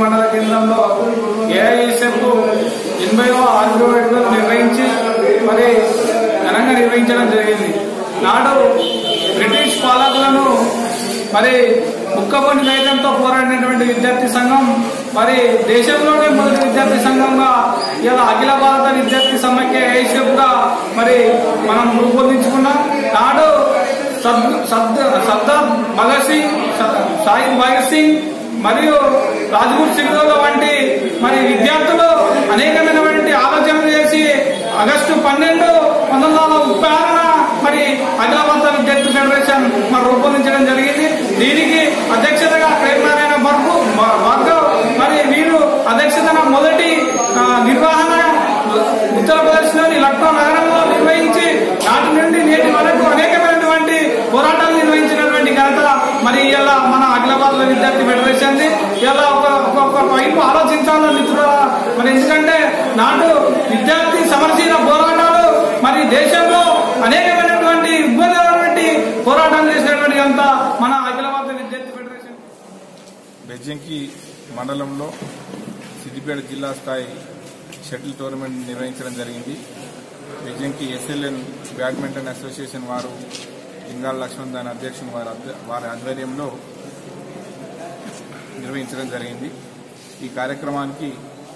మండల కేంద్రంలో ఏఐఎస్ఎఫ్ 80వ ఆర్గ్రో వేడుకలు నిర్వహించి మరి ఘనంగా నిర్వహించడం జరిగింది. నాడు బ్రిటిష్ పాలకులను మరి ముక్కబొండి వేగంతో పోరాడినటువంటి విద్యార్థి సంఘం మరి దేశంలోనే మొదటి విద్యార్థి సంఘంగా ఇలా అఖిల భారత విద్యార్థి సమైక్య ఏఐఎస్ఎఫ్ గా మరి మనం రూపొందించుకున్నాం. నాడు సర్దార్ భగత్ సింగ్, షాహిద్ భగత్ సింగ్ మరియు రాజ్గురు సింగ్ వంటి మరి విద్యార్థులు అనేకమైనటువంటి ఆలోచనలు చేసి ఆగస్టు 12, 1936 మరి అఖిల భారత విద్యార్థి ఫెడరేషన్ మరి రూపొందించడం జరిగింది. దీనికి అధ్యక్షతగా ప్రేమనారాయణ భార్గవ్ మరి వీరు అధ్యక్షతన మొదటి నిర్వహణ ఉత్తరప్రదేశ్ లోని లక్నో నగరంలో నిర్వహించి నాటి నుండి నేటి వరకు అనేకమైనటువంటి పోరాటాలు నిర్వహించినటువంటి ఘనత మరి ఇలా మన అఖిల భారత విద్యార్థి ఫెడరేషన్ ఇలా ఒక వైపు ఆలోచించాలని మిత్రుల మరి ఎందుకంటే నాటు విద్యార్థి సమరశీల పోరాటాలు మరి దేశంలో అనేకమైనటువంటి ఇబ్బంది పోరాటం చేసినటువంటి ఘనత మన అఖిల భారత విద్యార్థి ఫెడరేషన్. బెజ్జంకి మండలంలో సిద్దిపేట జిల్లా స్థాయి షటిల్ టోర్నమెంట్ నిర్వహించడం జరిగింది. బెజ్జంకి ఎస్ఎల్ఎన్ బ్యాడ్మింటన్ అసోసియేషన్ వారు లింగాల లక్ష్మణ్ దాని అధ్యక్షుడు వారి ఆధ్వర్యంలో నిర్వహించడం జరిగింది. ఈ కార్యక్రమానికి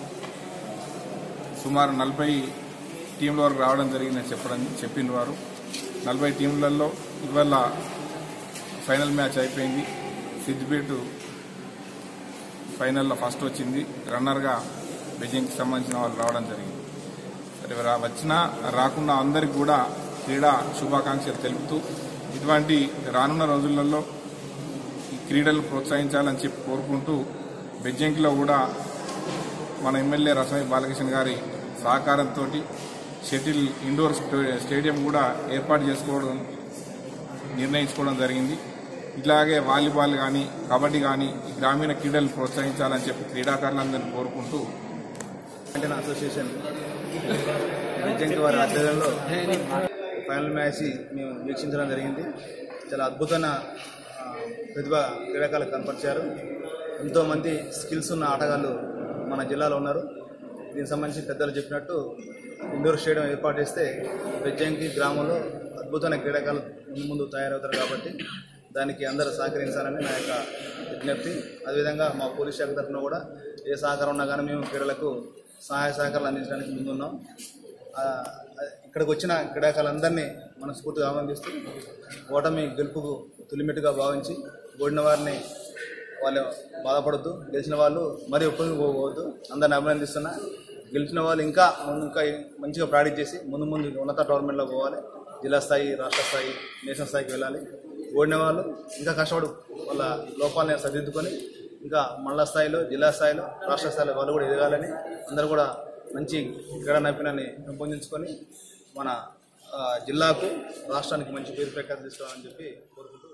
సుమారు 40 టీంల వరకు రావడం జరిగిందని చెప్పిన వారు 40 టీంలలో ఇవాళ ఫైనల్ మ్యాచ్ అయిపోయింది. సిద్దిపేట ఫైనల్లో ఫస్ట్ వచ్చింది. రన్నర్గా బెజ్జంకి సంబంధించిన వాళ్ళు రావడం జరిగింది. సరే వచ్చినా రాకుండా అందరికి కూడా క్రీడా శుభాకాంక్షలు తెలుపుతూ ఇటువంటి రానున్న రోజులలో ఈ క్రీడలు ప్రోత్సహించాలని చెప్పి కోరుకుంటూ బెజ్జంకిలో కూడా మన ఎమ్మెల్యే రసమయ్య బాలకృష్ణ గారి సహకారంతో షటిల్ ఇండోర్ స్టేడియం కూడా ఏర్పాటు నిర్ణయించుకోవడం జరిగింది. ఇలాగే వాలీబాల్ కానీ కబడ్డీ కానీ ఈ గ్రామీణ క్రీడలు ప్రోత్సహించాలని చెప్పి క్రీడాకారులందరినీ కోరుకుంటూ అసోసియేషన్ బెజ్జంకి వారి ఆధ్వర్యంలో ఫైనల్ మ్యాచ్ మేము వీక్షించడం జరిగింది. చాలా అద్భుతమైన ప్రతిభ క్రీడాకారులు కనపరిచారు. ఎంతోమంది స్కిల్స్ ఉన్న ఆటగాళ్ళు మన జిల్లాలో ఉన్నారు. దీనికి సంబంధించి పెద్దలు చెప్పినట్టు ఇండోర్ స్టేడియం ఏర్పాటు చేస్తే బెజ్జంకి గ్రామంలో అద్భుతమైన క్రీడాకారులు ముందు తయారవుతారు కాబట్టి దానికి అందరూ సహకరించాలని నా యొక్క విజ్ఞప్తి. అదేవిధంగా మా పోలీస్ శాఖ తరఫున కూడా ఏ సహకారం ఉన్నా కానీ మేము క్రీడలకు సహాయ సహకారాలు అందించడానికి ముందున్నాం. ఇక్కడికి వచ్చిన క్రీడాకారులందరినీ మనస్ఫూర్తిగా ఆహ్వానిస్తూ ఓటమి గెలుపుకు తులిమెట్టుగా భావించి ఓడిన వారిని వాళ్ళు బాధపడద్దు, గెలిచిన వాళ్ళు మరీ ఒప్పుకోవద్దు, అందరిని అభినందిస్తున్నా. గెలిచిన వాళ్ళు ఇంకా మంచిగా ప్రాక్టీస్ చేసి ముందు ఉన్నత టోర్నమెంట్లో పోవాలి. జిల్లా స్థాయి, రాష్ట్ర స్థాయి, నేషనల్ స్థాయికి వెళ్ళాలి. ఓడిన వాళ్ళు ఇంకా కష్టపడు వాళ్ళ లోపాలని సరిదిద్దుకొని ఇంకా మండల స్థాయిలో, జిల్లా స్థాయిలో, రాష్ట్ర స్థాయిలో వాళ్ళు కూడా ఎదగాలని అందరూ కూడా మంచి క్రీడా నైపుణ్యాన్ని పెంపొందించుకొని మన జిల్లాకు, రాష్ట్రానికి మంచి పేరు ప్రఖ్యాతి తీసుకోవాలని చెప్పి కోరుకుంటూ